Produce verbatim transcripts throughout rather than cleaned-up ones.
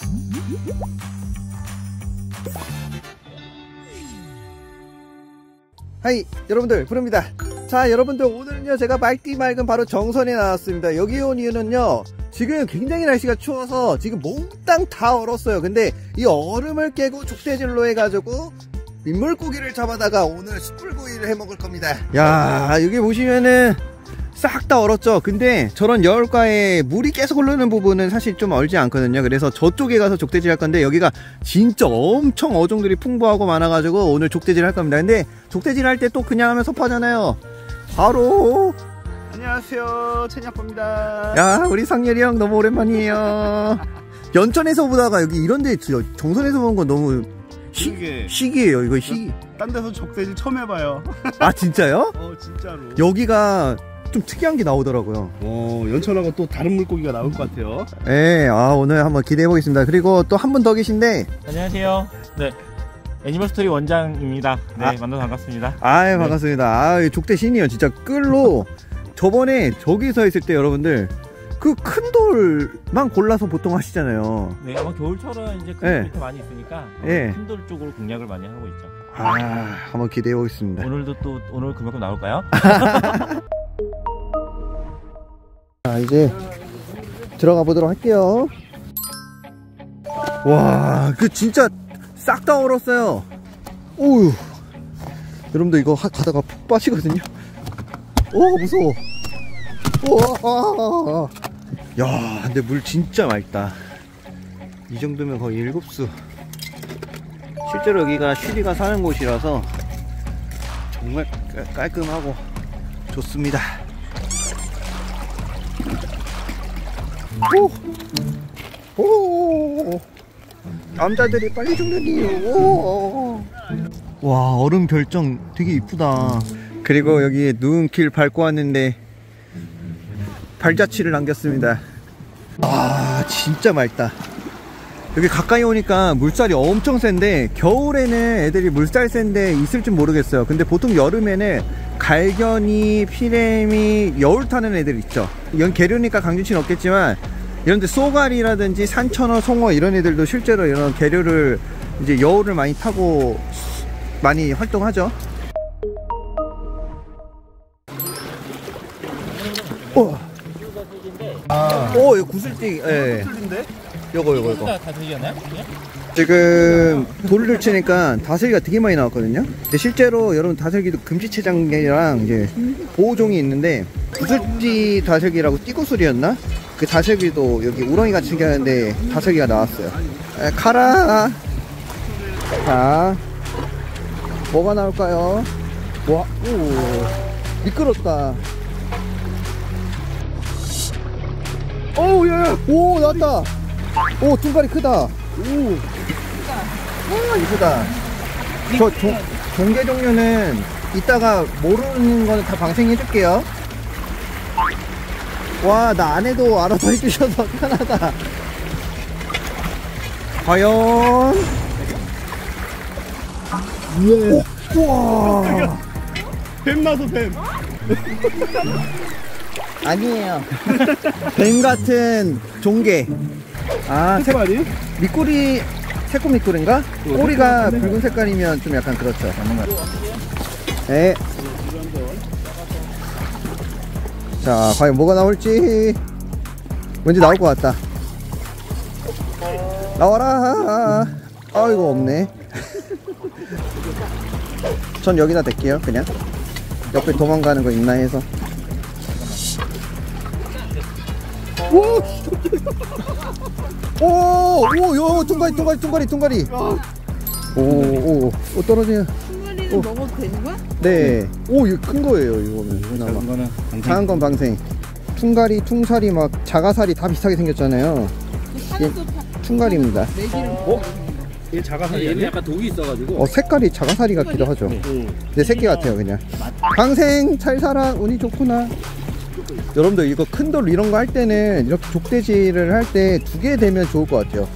하이 여러분들 부릅니다. 자 여러분들 오늘은요 제가 맑디 맑은 바로 정선에 나왔습니다. 여기 온 이유는요 지금 굉장히 날씨가 추워서 지금 몽땅 다 얼었어요. 근데 이 얼음을 깨고 족대질로 해가지고 민물고기를 잡아다가 오늘 숯불구이를 해먹을 겁니다. 야 여기 보시면은 싹 다 얼었죠. 근데 저런 여울가에 물이 계속 흐르는 부분은 사실 좀 얼지 않거든요. 그래서 저쪽에 가서 족대질 할 건데 여기가 진짜 엄청 어종들이 풍부하고 많아가지고 오늘 족대질 할 겁니다. 근데 족대질 할 때 또 그냥 하면 섭하잖아요. 바로 안녕하세요, 채니아빠입니다. 야 우리 상렬이 형 너무 오랜만이에요. 연천에서 보다가 여기 이런데 정선에서 본 건 너무 시, 시기예요. 이거 시. 딴 데서 족대질 처음 해봐요. 아 진짜요? 어 진짜로. 여기가 좀 특이한 게 나오더라고요. 어 연천하고 또 다른 물고기가 나올 것 같아요. 네, 아 오늘 한번 기대해 보겠습니다. 그리고 또 한 분 더 계신데. 안녕하세요. 네. 애니멀스토리 원장입니다. 네, 아, 만나서 반갑습니다. 아유, 네. 반갑습니다. 아, 족대 신이에요. 진짜 끌로. 저번에 저기서 있을 때 여러분들, 그 큰 돌만 골라서 보통 하시잖아요. 네, 아마 겨울철은 이제 큰 네. 돌이 많이 있으니까 네. 큰 돌 쪽으로 공략을 많이 하고 있죠. 아, 한번 기대해 보겠습니다. 오늘도 또, 오늘 그만큼 나올까요? 자, 이제 들어가 보도록 할게요. 와, 그 진짜 싹 다 얼었어요. 오우. 여러분들 이거 하, 가다가 푹 빠지거든요. 오, 무서워. 우와. 야, 근데 물 진짜 맑다. 이 정도면 거의 일급수. 실제로 여기가 쉬리가 사는 곳이라서 정말 깔끔하고 좋습니다. 오! 오! 남자들이 빨리 죽는 이유. 오! 와, 얼음 결정 되게 이쁘다. 그리고 여기에 누운길 밟고 왔는데 발자취를 남겼습니다. 아, 진짜 맑다. 여기 가까이 오니까 물살이 엄청 센데 겨울에는 애들이 물살 센데 있을 줄 모르겠어요. 근데 보통 여름에는 갈견이, 피레미, 여울 타는 애들 있죠. 이건 계류니까 강준치는 없겠지만 이런데 쏘가리라든지 산천어, 송어 이런 애들도 실제로 이런 계류를 이제 여울을 많이 타고 많이 활동하죠. 오, 아, 오, 이거 구슬띠, 예. 틀린데? 요거, 요거, 요거. 다 들리었나요? 지금 돌을 치니까 다슬기가 되게 많이 나왔거든요. 근데 실제로 여러분 다슬기도 금지체장계랑 이제 보호종이 있는데 구슬띠 다슬기라고 띠구슬이었나? 그 다슬기도 여기 우렁이 같이 생겼는데 다슬기가 나왔어요. 에, 카라. 자, 뭐가 나올까요? 와, 오, 미끄럽다. 오, 야, 오, 나왔다. 오, 퉁가리 크다. 오, 와, 이쁘다. 저 종, 종개 종류는 이따가 모르는 거는 다 방생해줄게요. 와, 나 안 해도 알아서 해주셔서 편하다. 과연? 예. 우와. 뱀 나서 뱀. 아니에요. 뱀 같은 종개. 아, 색깔이? 밑꼬리, 새콤 밑꼬리인가? 꼬리가 붉은 색깔이면 좀 약간 그렇죠. 네. 자, 과연 뭐가 나올지. 왠지 나올 것 같다. 나와라. 아이고, 없네. 전 여기다 댈게요, 그냥. 옆에 도망가는 거 있나 해서. 오! 오! 오! 요! 퉁가리, 퉁가리, 퉁가리, 퉁가리! 오, 오, 오, 떨어지네. 퉁가리는 먹어도 되는 거야? 네. 오, 이거 큰 거예요, 이거는. 작은 거는 방생. 작은 건 방생. 퉁가리, 퉁사리, 막, 자가사리 다 비슷하게 생겼잖아요. 얘 퉁가리입니다. 어? 얘 자가사리 얘는 약간 독이 있어가지고. 어, 색깔이 자가사리 같기도 하죠. 근데 새끼 같아요, 그냥. 방생, 잘 살아, 운이 좋구나. 여러분들 이거 큰 돌 이런 거 할 때는 이렇게 족대질을 할 때 두 개 되면 좋을 것 같아요.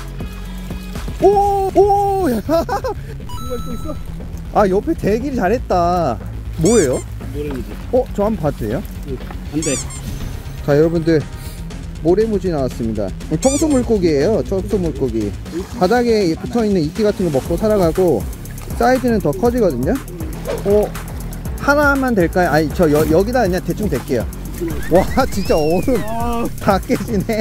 오! 오! 야. 또 있어? 아, 옆에 대기를 잘했다. 뭐예요? 노랭이지. 어? 저 한번 봐도 돼요? 안 돼. 자, 여러분들 모래무지 나왔습니다. 청소 물고기예요. 청소 물고기. 바닥에 붙어있는 이끼 같은 거 먹고 살아가고 사이즈는 더 커지거든요. 어, 하나만 될까요? 아니 저 여, 여기다 그냥 대충 댈게요. 와 진짜 얼음 다 깨지네.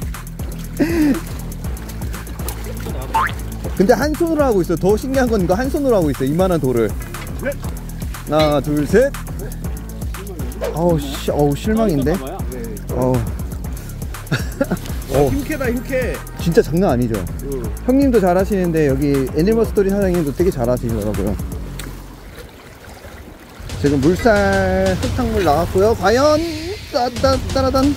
근데 한 손으로 하고 있어. 더 신기한 건 이거 한 손으로 하고 있어. 이만한 돌을. 하나 둘 셋. 어우 씨, 어우 실망인데. 어. 어. 힘캐다 힘캐. 진짜 장난 아니죠. 응. 형님도 잘하시는데 여기 애니멀 스토리 사장님도 되게 잘하시더라고요. 지금 물살 흙탕물 나왔고요. 과연 따따따라단.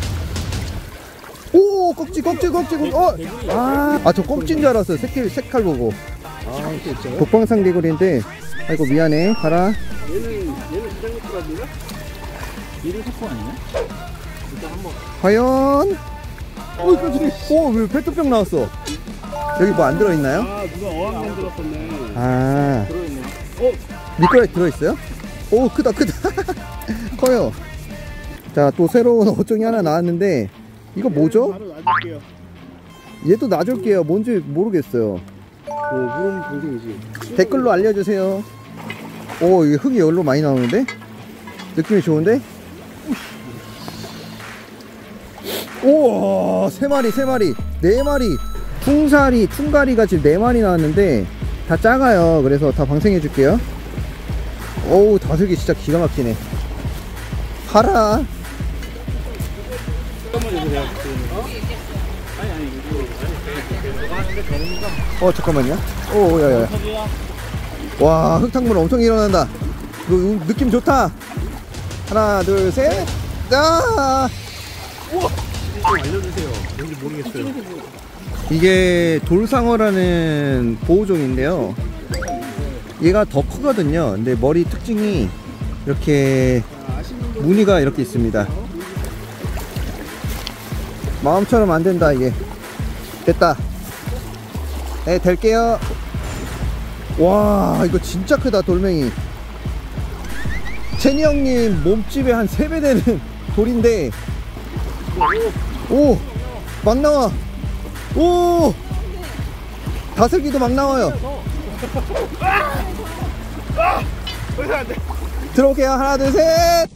오 꺽지 꺽지 꺽지 꺽지. 어. 아, 아 저 꺽지인 줄 알았어요. 색깔 색깔 보고. 아, 또 있어요? 독방상 개구리인데. 아이고 미안해. 가라. 얘는 얘는 부장님들아니가? 이름 석고 아니냐? 일단 한번. 과연. 오 깜짝이야. 오왜 페트병 나왔어. 여기 뭐 안 들어있나요? 아 누가 어항 만들었었네. 아 들어있네. 어? 미꾸라지 들어있어요? 오 크다 크다. 커요. 자 또 새로운 어종이 하나 나왔는데 이거 뭐죠? 바로 놔줄게요. 얘도 놔줄게요. 뭔지 모르겠어요. 오 물은 방생이지. 댓글로 알려주세요. 오 이게 흙이 여기로 많이 나오는데? 느낌이 좋은데? 우와 세 마리 세 마리 네 마리 퉁사리 퉁가리가 지금 네 마리 나왔는데 다 작아요. 그래서 다 방생해 줄게요. 오우 다슬기 진짜 기가 막히네. 가라. 어 잠깐만요. 오 야야. 와 흙탕물 엄청 일어난다. 이거 느낌 좋다. 하나 둘 셋. 자. 우와. 좀 알려주세요. 뭔지 모르겠어요. 이게 돌상어라는 보호종인데요. 얘가 더 크거든요. 근데 머리 특징이 이렇게 무늬가 이렇게 있습니다. 마음처럼 안 된다 이게. 됐다. 네 될게요. 와 이거 진짜 크다 돌멩이. 채니 형님 몸집에 한 세 배 되는 돌인데 오 막 나와. 오 다슬기도 막 나와요. 들어올게요. 하나 둘 셋.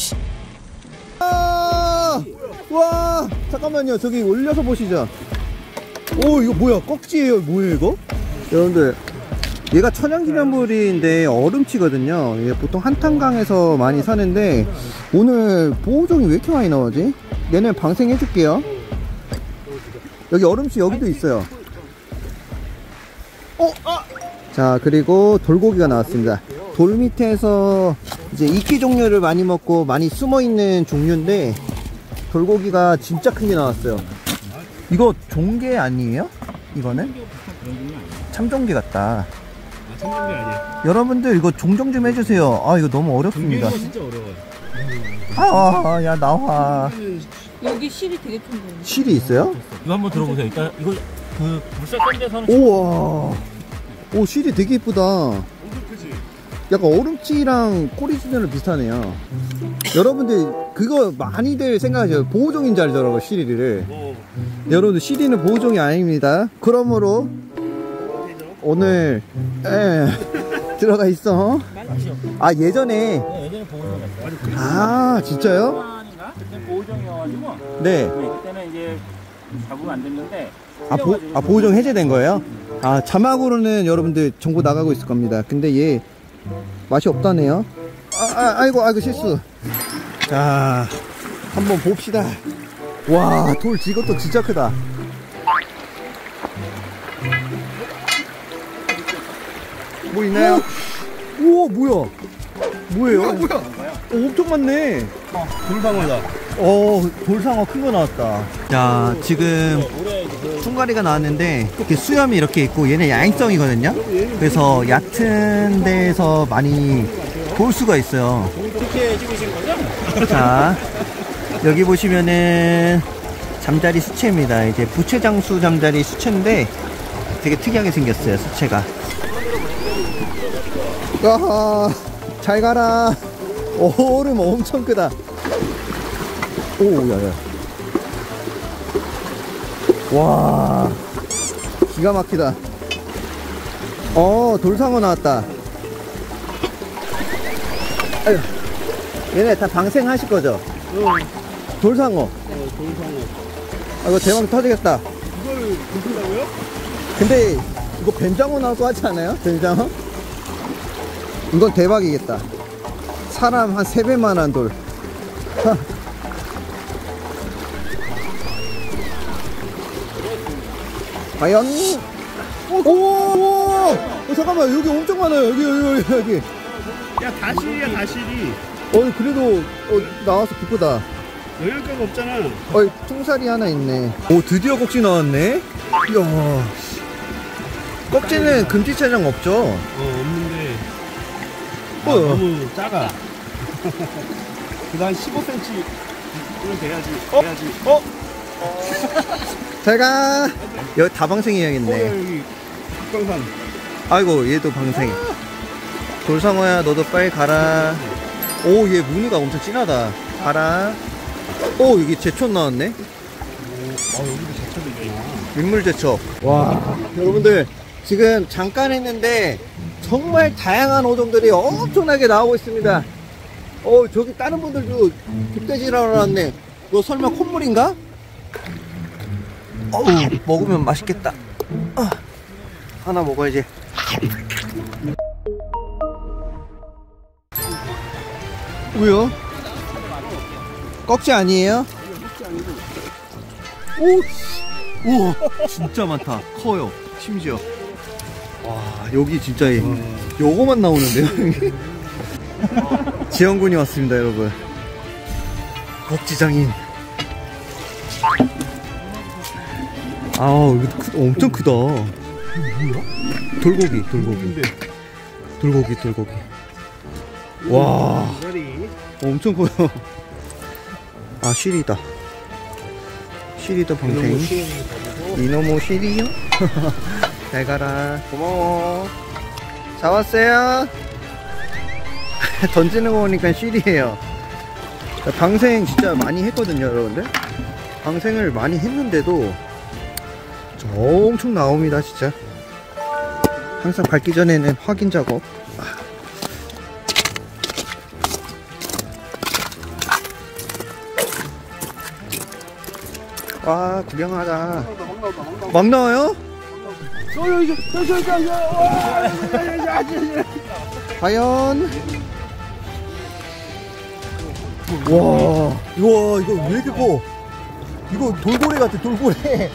아, 와 잠깐만요. 저기 올려서 보시죠. 오 이거 뭐야 꺽지예요. 뭐예요 이거? 여러분들 얘가 천연기념물인데 얼음치거든요. 얘 보통 한탄강에서 많이 사는데 오늘 보호종이 왜 이렇게 많이 나오지? 얘는 방생해 줄게요. 여기 얼음치 여기도 있어요. 어? 자 그리고 돌고기가 나왔습니다. 돌 밑에서 이제 이끼 종류를 많이 먹고 많이 숨어있는 종류인데 돌고기가 진짜 큰 게 나왔어요. 이거 종개 아니에요? 이거는? 참종개 같다. 아 참종개 아니야. 여러분들 이거 종종 좀 해주세요. 아 이거 너무 어렵습니다. 종개가 진짜 어려워요. 아, 야 나와. 여기 실이 되게 큰 거예요. 실이 있어요? 이거 한번 들어보세요. 일단 이거 그 물살 떤 데서는 우와. 오 실이 되게 이쁘다. 엄청 크지? 약간 얼음치랑 꼬리수준으로 비슷하네요. 여러분들 그거 많이들 생각하셔요. 보호종인 줄 알더라고요 시리를. 어. 여러분들 시리는 보호종이 아닙니다. 그러므로 오늘 에, 들어가 있어. 아 예전에 네, 예전에 보호종이었어요. 아 진짜요? 아닌가? 그때 보호종이어가지고 네. 네, 그때는 이제 자국 안 됐는데 아, 보, 아 보호종 해제된 거예요? 아 자막으로는 여러분들 정보 나가고 있을 겁니다. 근데 얘 맛이 없다네요. 아, 아 아이고 아이고 실수. 자 한번 봅시다. 와 돌 이것도 진짜 크다. 뭐 있나요? 우와 뭐야? 뭐예요? 뭐야? 뭐야? 어, 엄청 많네. 돌방어다. 어 돌상어 큰 거 나왔다. 자 지금 퉁가리가 나왔는데 이렇게 수염이 이렇게 있고 얘는 야행성이거든요. 그래서 얕은 데에서 많이 볼 수가 있어요. 그렇게 찍으신 거죠? 자 여기 보시면은 잠자리 수채입니다. 이제 부채장수 잠자리 수채인데 되게 특이하게 생겼어요 수채가. 아하 잘 가라. 오, 얼음 엄청 크다. 오 야야 와, 기가 막히다. 어, 돌상어 나왔다. 아유, 얘네 다 방생하실 거죠? 어, 돌상어. 어, 돌상어. 아, 이거 대박 터지겠다. 이걸 드신다고요? 근데 이거 뱀장어 나올 것 같지 않아요? 뱀장어? 이건 대박이겠다. 사람 한 세 배만한 돌. 과연? 오! 오! 어, 잠깐만, 여기 엄청 많아요. 여기, 여기, 여기, 여기. 야, 다실이야, 다실이. 어, 그래도 어, 나와서 기쁘다. 영양가가 없잖아. 어, 통살이 하나 있네. 오, 드디어 꼭지 나왔네. 이야. 껍질은 금지체장 없죠? 어, 없는데. 아, 어. 너무 작아. 그거 한 십오 센티미터는 돼야지. 어? 돼야지. 어? 잘가. 여기 다 어, 방생해야겠네. 여기 국강산. 아이고, 얘도 방생. 돌상어야, 너도 빨리 가라. 오, 얘 무늬가 엄청 진하다. 가라. 오, 여기 제촌 나왔네. 어, 여기도 제철이 있구나. 민물 제첩. 와, 여러분들 지금 잠깐 했는데 정말 다양한 어종들이 엄청나게 나오고 있습니다. 어, 저기 다른 분들도 흑돼지라고 나왔네. 이거 설마 콧물인가? 어우, 먹으면 맛있겠다. 아, 하나 먹어야지. 왜요? 꺽지 아니에요? 오, 우와, 진짜 많다. 커요. 심지어. 와, 여기 진짜 이, 요거만 나오는데요? 지영군이 왔습니다, 여러분. 꺽지장인. 아우, 이거 크, 엄청 크다. 이거 뭐야? 돌고기, 돌고기. 돌고기, 돌고기. 와, 엄청 커요. 아, 쉬리다. 쉬리다 방생. 이놈의 쉬리요? 잘 가라. 고마워. 잡았어요? 던지는 거 보니까 쉬리예요. 방생 진짜 많이 했거든요, 여러분들. 방생을 많이 했는데도 엄청 나옵니다, 진짜. 항상 밟기 전에는 확인 작업. 와, 구경하자. 막 나와요? 과연? 와, 이거, 이거 왜 이렇게 커? 이거 돌고래 같아, 돌고래.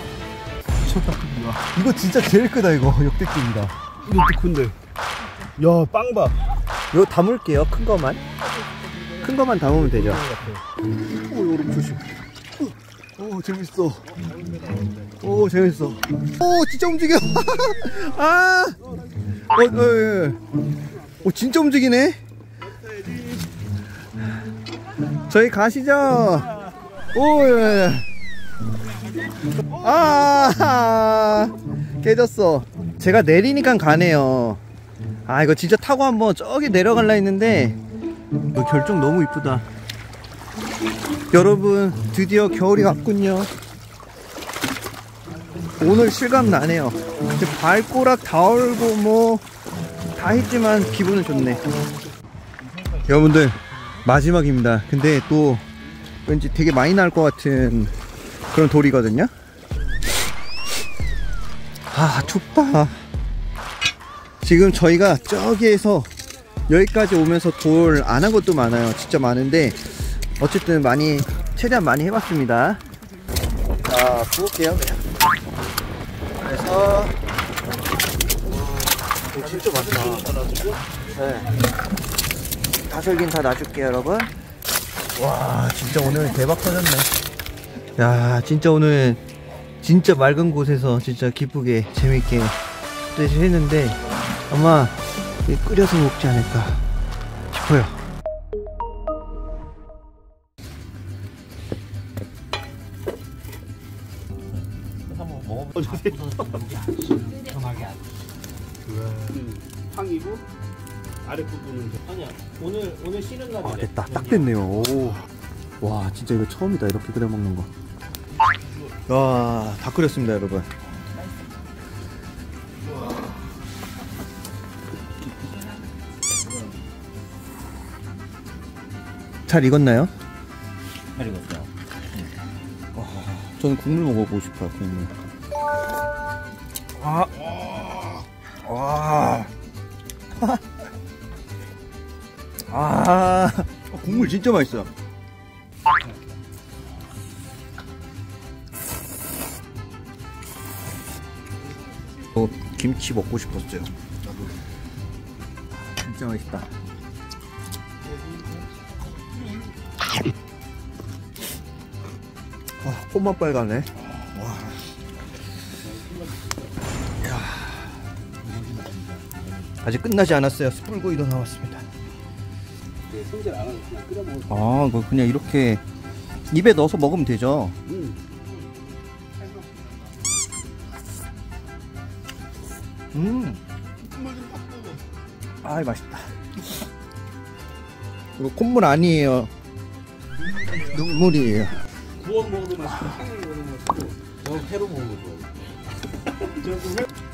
이거 진짜 제일 크다, 이거. 역대급입니다. 이것도 큰데. 야, 빵 봐. 이거 담을게요, 큰 거만. 큰 거만 담으면 되죠. 오, 여러분 조심. 오, 재밌어. 오, 재밌어. 오, 진짜 움직여. 아, 어, 어, 예. 오, 진짜 움직이네. 저희 가시죠. 오, 예. 아, 깨졌어. 제가 내리니까 가네요. 아, 이거 진짜 타고 한번 저기 내려갈라 했는데 이거 결정 너무 이쁘다. 여러분, 드디어 겨울이 왔군요. 오늘 실감 나네요. 발꼬락 다 얼고 뭐 다 했지만 기분은 좋네. 여러분들, 마지막입니다. 근데 또 왠지 되게 많이 나올 것 같은 그런 돌이거든요. 아, 춥다. 지금 저희가 저기에서 여기까지 오면서 돌 안 한 것도 많아요. 진짜 많은데 어쨌든 많이, 최대한 많이 해봤습니다. 자, 부을게요, 그냥. 그래서 오, 진짜 많다. 네. 다슬긴 다 놔줄게요, 여러분. 와, 진짜 오늘 대박 터졌네. 야, 진짜 오늘 진짜 맑은 곳에서 진짜 기쁘게 재밌게 했는데 아마 끓여서 먹지 않을까 싶어요. 한번 먹어보세요. 편하게. 탕이고 아랫부분은 아니야. 오늘 오늘 쉬는 날이래. 아, 됐다. 딱 됐네요. 오. 와, 진짜 이거 처음이다. 이렇게 끓여 먹는 거. 와, 다 끓였습니다, 여러분. 잘 익었나요? 잘 익었어요. 저는 국물 먹어보고 싶어요, 국물. 아, 와, 아, 국물 진짜 맛있어요. 어, 김치 먹고 싶었어요. 진짜 맛있다. 아, 콧맛 빨가네. 와. 야. 아직 끝나지 않았어요. 숯불구이도 나왔습니다. 손질 안 하고 그냥 끓여 먹을 거. 아, 뭐 그냥 이렇게 입에 넣어서 먹으면 되죠. 음. 음. 아, 맛있다. 이거 콧물 아니에요. 눈물이에요. 구워 먹어도 맛있고 탕에 먹어도 맛있고 어, 회로 먹어도 좋아.